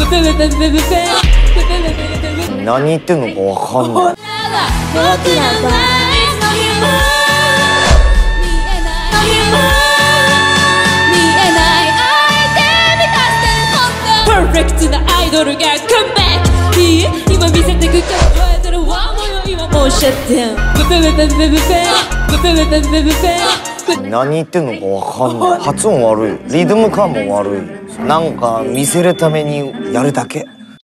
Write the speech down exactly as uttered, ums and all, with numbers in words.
何言ってんのかわかんない。 パーフェクトなアイドルがカムバック。いい？今見せてくから覚えてるわもよ今もうシャットダウン。 何言ってんのかわかんない。発音悪い。リズム感も悪い。なんか見せるためにやるだけ。